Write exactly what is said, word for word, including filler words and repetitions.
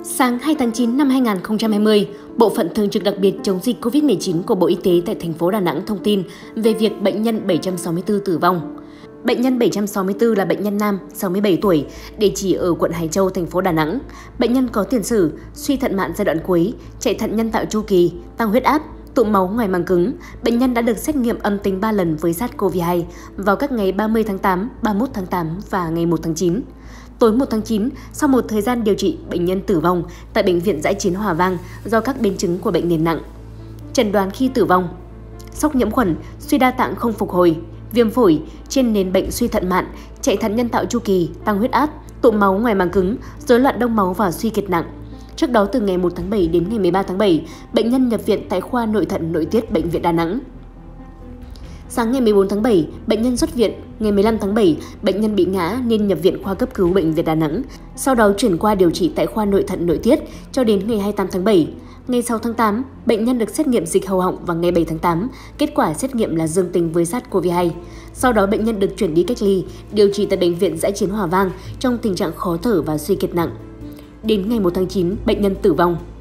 Sáng hai tháng chín năm hai nghìn không trăm hai mươi, Bộ phận Thường trực đặc biệt chống dịch Covid mười chín của Bộ Y tế tại thành phố Đà Nẵng thông tin về việc bệnh nhân bảy trăm sáu mươi tư tử vong. Bệnh nhân bảy trăm sáu mươi tư là bệnh nhân nam, sáu mươi bảy tuổi, địa chỉ ở quận Hải Châu, thành phố Đà Nẵng. Bệnh nhân có tiền sử suy thận mạn giai đoạn cuối, chạy thận nhân tạo chu kỳ, tăng huyết áp, tụ máu ngoài màng cứng. Bệnh nhân đã được xét nghiệm âm tính ba lần với SARS-xê o vê hai vào các ngày ba mươi tháng tám, ba mươi mốt tháng tám và ngày một tháng chín. Tối một tháng chín, sau một thời gian điều trị, bệnh nhân tử vong tại Bệnh viện Dã chiến Hòa Vang do các biến chứng của bệnh nền nặng. Chẩn đoán khi tử vong: sốc nhiễm khuẩn, suy đa tạng không phục hồi, viêm phổi trên nền bệnh suy thận mạn, chạy thận nhân tạo chu kỳ, tăng huyết áp, tụ máu ngoài màng cứng, rối loạn đông máu và suy kiệt nặng. Trước đó, từ ngày một tháng bảy đến ngày mười ba tháng bảy, bệnh nhân nhập viện tại khoa nội thận nội tiết Bệnh viện Đà Nẵng. Sáng ngày mười bốn tháng bảy, bệnh nhân xuất viện. Ngày mười lăm tháng bảy, bệnh nhân bị ngã nên nhập viện khoa cấp cứu Bệnh viện Đà Nẵng. Sau đó chuyển qua điều trị tại khoa nội thận nội tiết cho đến ngày hai mươi tám tháng bảy. Ngày sáu tháng tám, bệnh nhân được xét nghiệm dịch hầu họng và ngày bảy tháng tám, kết quả xét nghiệm là dương tính với SARS-xê o vê hai. Sau đó bệnh nhân được chuyển đi cách ly, điều trị tại Bệnh viện Dã chiến Hòa Vang trong tình trạng khó thở và suy kiệt nặng. Đến ngày một tháng chín, bệnh nhân tử vong.